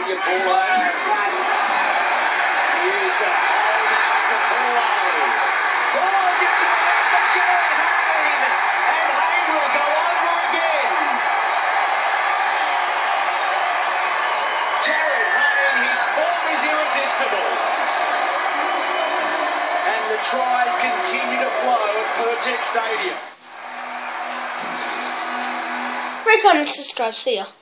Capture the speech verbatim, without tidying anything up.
you, Paulo. Here's a hold out for Paulo. Paulo gets it out for Jared Hayne. And Hayne will go over again. Jared Hayne, his form is irresistible. And the tries continue to flow at Pertec Stadium. Rate, comment, and subscribe. See ya.